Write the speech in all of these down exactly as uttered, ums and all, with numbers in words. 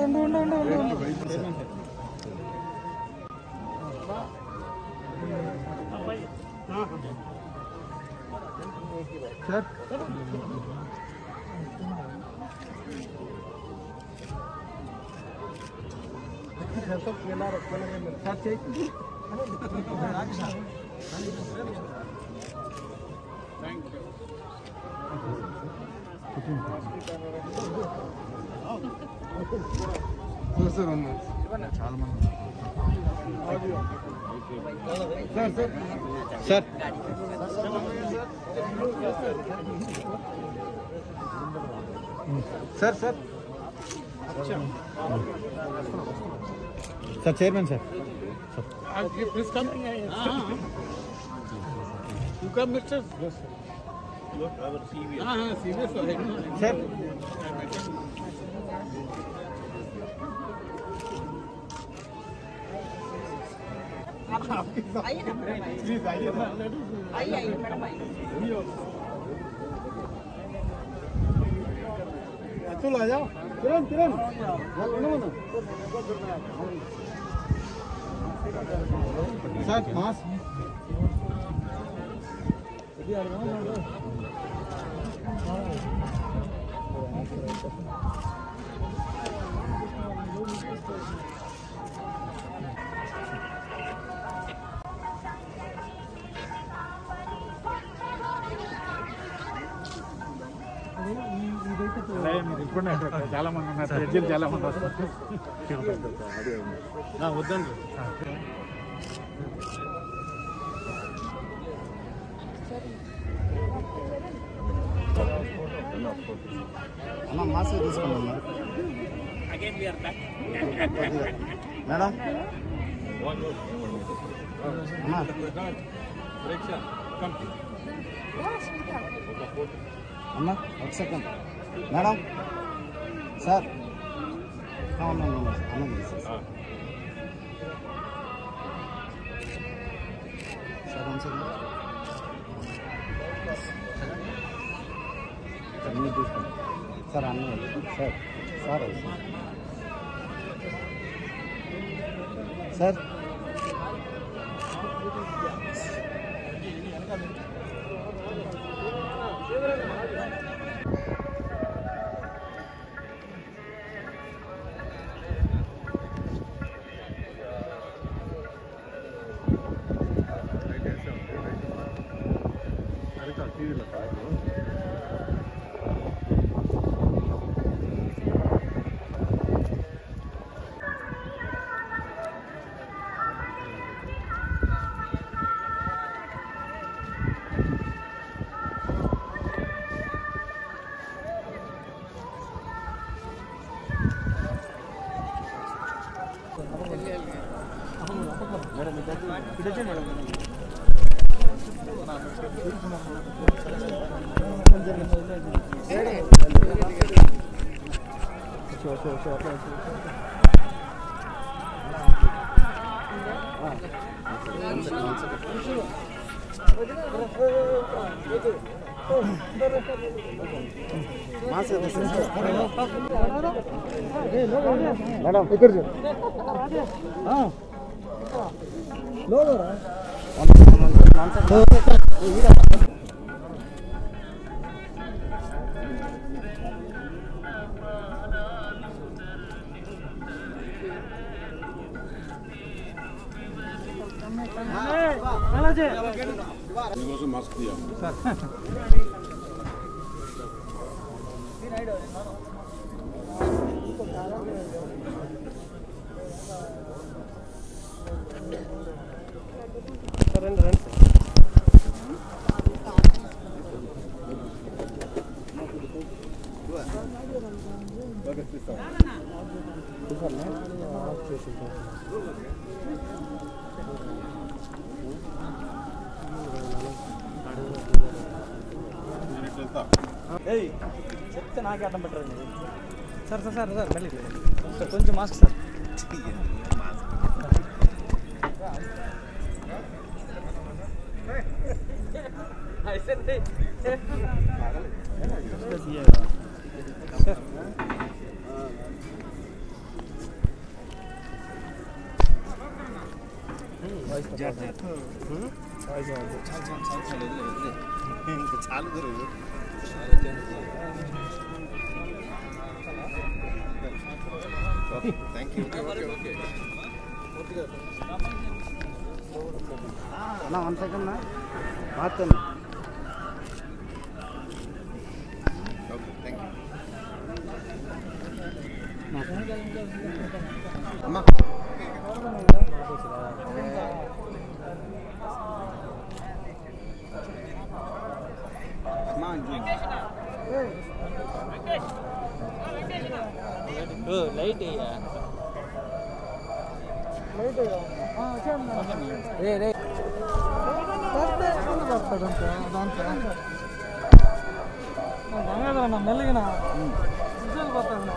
Sir చాలా మంది sir sir sir sir chairman sir Please come. You come, Mister. Yes, sir. Look, our C V S. Ah, C V S. Sir. Please, आइए ना. आइए, आइए, madam आइए. चलो आ जाओ. तुरंत, तुरंत. సార్ మాస్ చాలా మంది ఉన్నారు జడ్జీలు చాలా మంది వస్తారు వద్దండి అన్న మాస్క్ తీసుకున్నాం మేడం అన్న ఒక సెకండ్ మేడం సార్ అన్న అన్న సార్ సార్ అన్నీ తీసుకోండి సార్ అన్నీ సార్ సార్ సార్ మేడం ఇక్కడ मास्क दिया చెప్తే నాకే అర్థం పెట్టరండి సార్ సార్ సార్ సార్ మళ్ళీ సార్ కొంచెం మాస్క్ సార్ చాలు గురువు థ్యాంక్ యూ అన్న వన్ సెకండ్ మాత్రం ఓకే థ్యాంక్ యూ అమ్మా లైట్ రే రే బంగాళ మెల్లిగిన పోతాను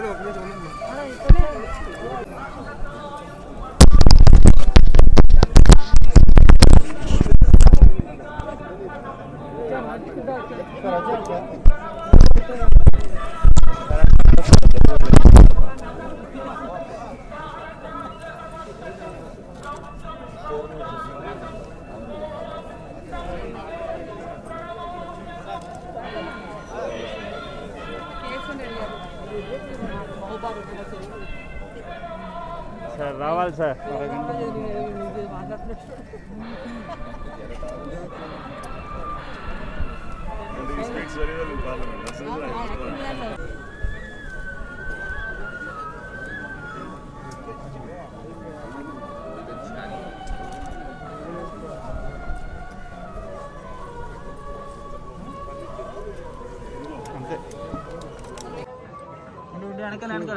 సార్ రావాలి సార్ అంతే వెనకాల వెనకాల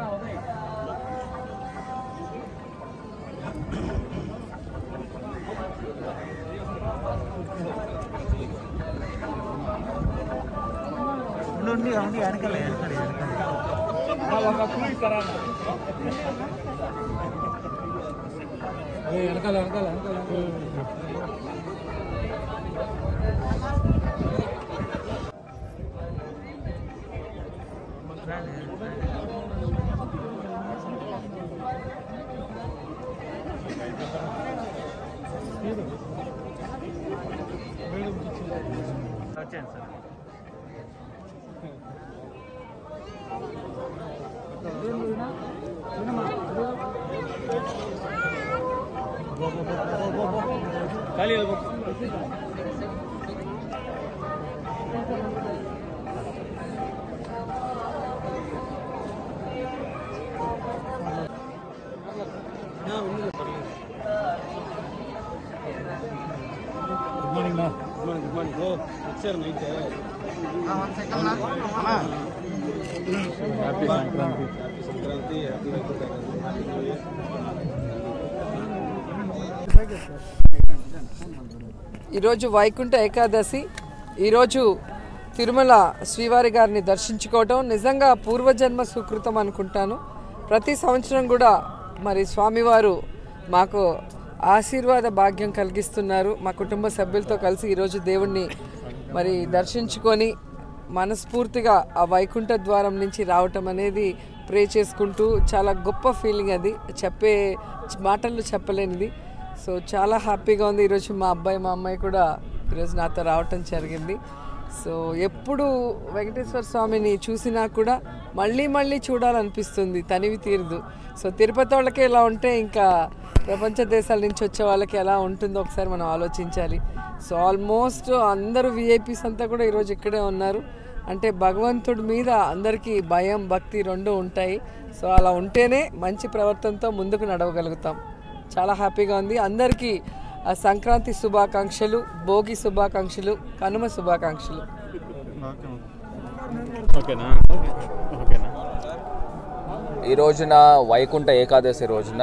ఉండి ఉండి వెనకాల వెనకాల వెనకాల వెనకాల వచ్చాను సార్ ఖాళీ గుడ్ మార్నింగ్ నా గుడ్ మార్నింగ్ గుడ్ మార్నింగ్ ఓ వచ్చారు నైట్ వన్ సెకండ్ నా happy Sankranti happy Sankranti happy ఈరోజు వైకుంఠ ఏకాదశి. ఈరోజు తిరుమల శ్రీవారి గారిని దర్శించుకోవటం నిజంగా పూర్వజన్మ సుకృతం అనుకుంటాను. ప్రతి సంవత్సరం కూడా మరి స్వామివారు మాకు ఆశీర్వాద భాగ్యం కలిగిస్తున్నారు. మా కుటుంబ సభ్యులతో కలిసి ఈరోజు దేవుణ్ణి మరి దర్శించుకొని మనస్ఫూర్తిగా ఆ వైకుంఠ ద్వారం నుంచి రావటం అనేది ప్రే చేసుకుంటూ చాలా గొప్ప ఫీలింగ్, అది చెప్పే మాటల్లో చెప్పలేనిది. సో చాలా హ్యాపీగా ఉంది. ఈరోజు మా అబ్బాయి మా అమ్మాయి కూడా ఈరోజు నాతో రావటం జరిగింది. సో ఎప్పుడు వెంకటేశ్వర స్వామిని చూసినా కూడా మళ్ళీ మళ్ళీ చూడాలనిపిస్తుంది, తనివి తీరదు. సో తిరుపతి వాళ్ళకే ఇలా ఉంటే ఇంకా ప్రపంచ దేశాల నుంచి వచ్చే వాళ్ళకి ఎలా ఉంటుందో ఒకసారి మనం ఆలోచించాలి. సో ఆల్మోస్ట్ అందరూ విఐపీస్ అంతా కూడా ఈరోజు ఇక్కడే ఉన్నారు. అంటే భగవంతుడి మీద అందరికీ భయం భక్తి రెండు ఉంటాయి. సో అలా ఉంటేనే మంచి ప్రవర్తనతో ముందుకు నడవగలుగుతాం. చాలా హ్యాపీగా ఉంది. అందరికీ సంక్రాంతి శుభాకాంక్షలు, భోగి శుభాకాంక్షలు, కనుమ శుభాకాంక్షలు. ఈ రోజున వైకుంఠ ఏకాదశి రోజున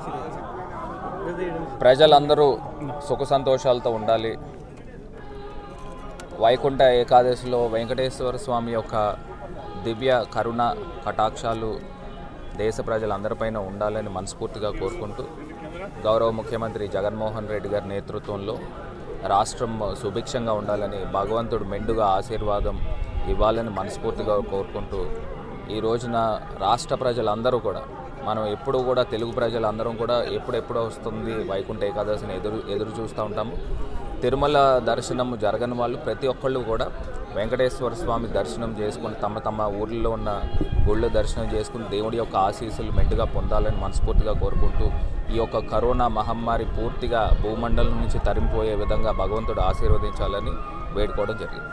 ప్రజలందరూ సుఖ సంతోషాలతో ఉండాలి. వైకుంఠ ఏకాదశిలో వెంకటేశ్వర స్వామి యొక్క దివ్య కరుణ కటాక్షాలు దేశ ప్రజలందరిపైన ఉండాలని మనస్ఫూర్తిగా కోరుకుంటూ గౌరవ ముఖ్యమంత్రి జగన్మోహన్ రెడ్డి గారి నేతృత్వంలో రాష్ట్రం సుభిక్షంగా ఉండాలని భగవంతుడు మెండుగా ఆశీర్వాదం ఇవ్వాలని మనస్ఫూర్తిగా కోరుకుంటూ ఈ రోజున రాష్ట్ర ప్రజలందరూ కూడా మనం ఎప్పుడు కూడా తెలుగు ప్రజలందరం కూడా ఎప్పుడెప్పుడు వస్తుంది వైకుంఠ ఏకాదశిని ఎదురు ఎదురు చూస్తూ ఉంటాము. తిరుమల దర్శనం జరగని వాళ్ళు ప్రతి ఒక్కళ్ళు కూడా వెంకటేశ్వర స్వామి దర్శనం చేసుకుని తమ తమ ఊర్లో ఉన్న గుళ్ళు దర్శనం చేసుకుని దేవుడి యొక్క ఆశీస్సులు మెండుగా పొందాలని మనస్ఫూర్తిగా కోరుకుంటూ ఈ యొక్క కరోనా మహమ్మారి పూర్తిగా భూమండలం నుంచి తరిమిపోయే విధంగా భగవంతుడు ఆశీర్వదించాలని వేడుకోవడం జరిగింది.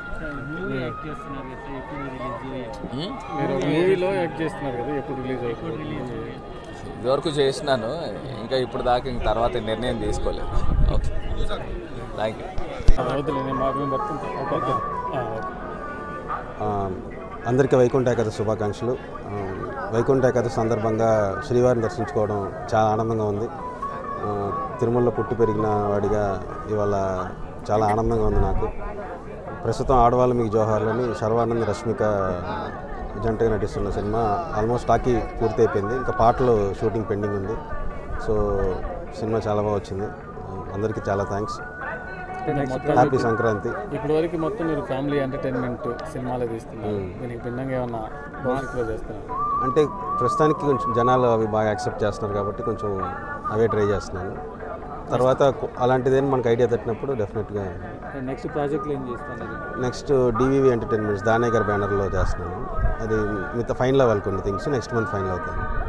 ఇదివరకు చేసినాను, ఇంకా ఇప్పుడు దాకా ఇంక తర్వాత నిర్ణయం తీసుకోలేదు. Okay, thank you. అందరికీ వైకుంఠ ఏకాదశి శుభాకాంక్షలు. వైకుంఠ ఏకాదశి సందర్భంగా శ్రీవారిని దర్శించుకోవడం చాలా ఆనందంగా ఉంది. తిరుమలలో పుట్టి పెరిగిన వాడిగా ఇవాళ చాలా ఆనందంగా ఉంది నాకు. ప్రస్తుతం ఆడవాళ్ళు మీకు జోహార్లని శర్వానంద్ రష్మిక జంటగా నటిస్తున్న సినిమా ఆల్మోస్ట్ టాకీ పూర్తి అయిపోయింది. ఇంకా పాటలు షూటింగ్ పెండింగ్ ఉంది. సో సినిమా చాలా బాగా వచ్చింది. అందరికీ చాలా థ్యాంక్స్. హ్యాపీ సంక్రాంతి. ఇప్పటి వరకు మొత్తం మీరు ఫ్యామిలీ ఎంటర్టైన్మెంట్ సినిమాలు తీస్తున్నారు, దీనికి భిన్నంగా ఏమన్నా భవిష్యత్తులో చేస్తున్నారు అంటే ప్రస్తుతానికి కొంచెం జనాలు అవి బాగా యాక్సెప్ట్ చేస్తున్నారు కాబట్టి కొంచెం అవే ట్రై చేస్తున్నాను. తర్వాత అలాంటిదేం మనకు ఐడియా తట్టినప్పుడు డెఫినెట్గా నెక్స్ట్ ప్రాజెక్టులు ఏం చేస్తున్నారు? నెక్స్ట్ డివివి ఎంటర్టైన్మెంట్స్ దానయ్య గారి బ్యానర్లో చేస్తున్నాను. అది మిగతా ఫైనల్ అవ్వాలి కొన్ని థింగ్స్ నెక్స్ట్ మంత్ ఫైనల్ అవుతాయి.